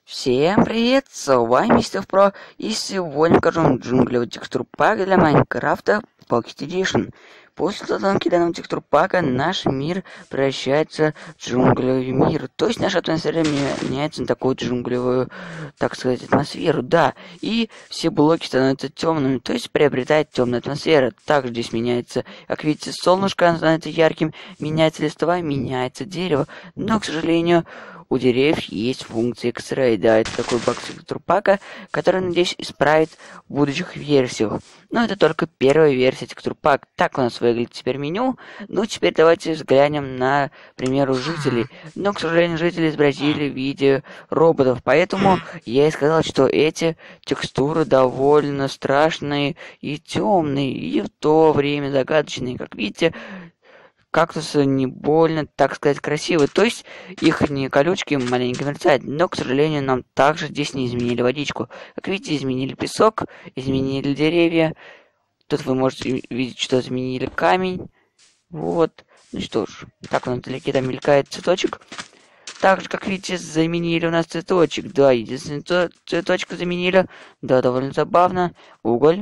Всем привет, с вами Мистер Про, и сегодня покажу вам джунглевый текстур пак для Майнкрафта Pocket Edition. После установки данного текстур пака наш мир превращается в джунглевый мир, то есть наша атмосфера меняется на такую джунглевую, так сказать, атмосферу, да, и все блоки становятся темными, то есть приобретает темная атмосфера. Также здесь меняется, как видите, солнышко становится ярким, меняется листва, меняется дерево, но, к сожалению, у деревьев есть функция X-Ray, да, это такой баг текстурпака, который, надеюсь, исправит в будущих версиях. Но это только первая версия текстурпака. Так у нас выглядит теперь меню. Ну, теперь давайте взглянем на, к примеру, жителей. Но, к сожалению, жители изобразили в виде роботов, поэтому я и сказал, что эти текстуры довольно страшные и темные, и в то время загадочные. Как видите, кактусы не больно, так сказать, красивые. То есть их не колючки маленько мерцают. Но, к сожалению, нам также здесь не изменили водичку. Как видите, изменили песок, изменили деревья. Тут вы можете видеть, что изменили камень. Вот. Ну что ж, так у нас вдалеке там мелькает цветочек. Также, как видите, заменили у нас цветочек. Да, единственный цветочек заменили. Да, довольно забавно. Уголь.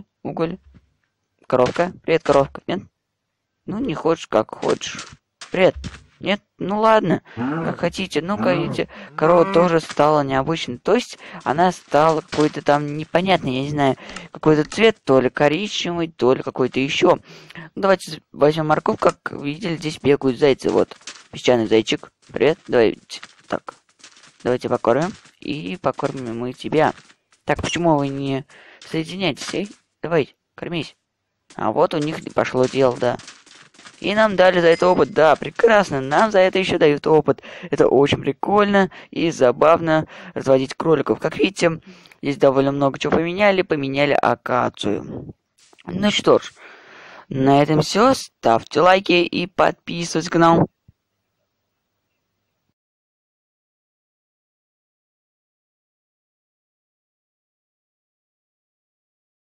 Коровка. Привет, коровка. Нет? Ну, не хочешь, как хочешь. Привет. Нет? Ну ладно, как хотите. Ну-ка, видите, корова тоже стала необычной. То есть она стала какой-то там непонятный, я не знаю, какой-то цвет, то ли коричневый, то ли какой-то еще. Ну, давайте возьмем морковку, как видели, здесь бегают зайцы. Вот, песчаный зайчик. Привет. Давайте. Так, давайте покормим. И покормим мы тебя. Так, почему вы не соединяетесь, эй? Давай, кормись. А вот у них пошло дело, да. И нам дали за это опыт. Да, прекрасно. Нам за это еще дают опыт. Это очень прикольно и забавно разводить кроликов. Как видите, здесь довольно много чего поменяли. Поменяли акацию. Ну что ж, на этом все. Ставьте лайки и подписывайтесь на канал.